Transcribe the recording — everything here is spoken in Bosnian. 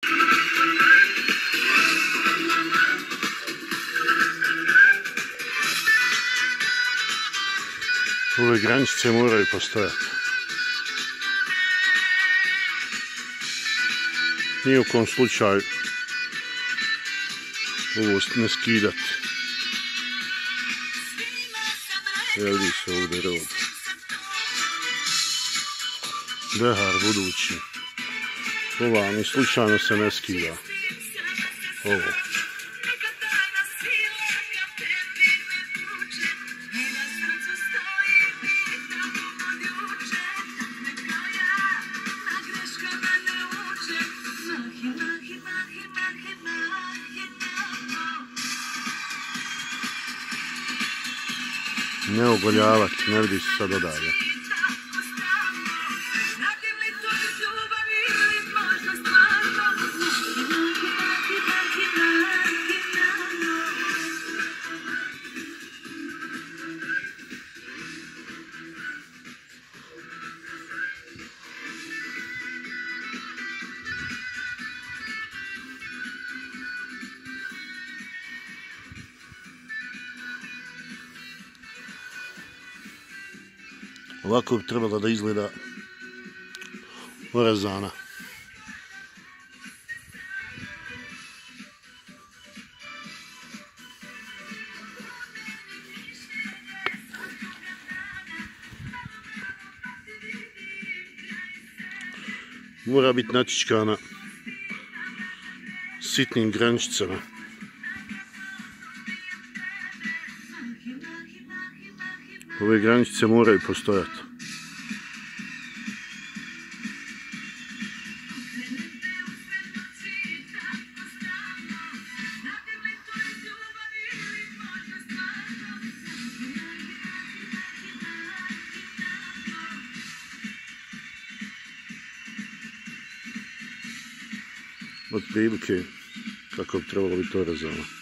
Ove granice moraju postojati. Ni u kom slučaju ovo ne skidati. Vidi se ovdje rod. Behar budući. Ova ni slučajno se ne skida. Ovo. Ne ogoljavati, ne vidi se sad odavde. Ovako bi trebala da izgleda orezana. Mora biti načičkana sitnim grančicama. Ove granice moraju postojati. Od prilike kako bi trebalo biti orezano.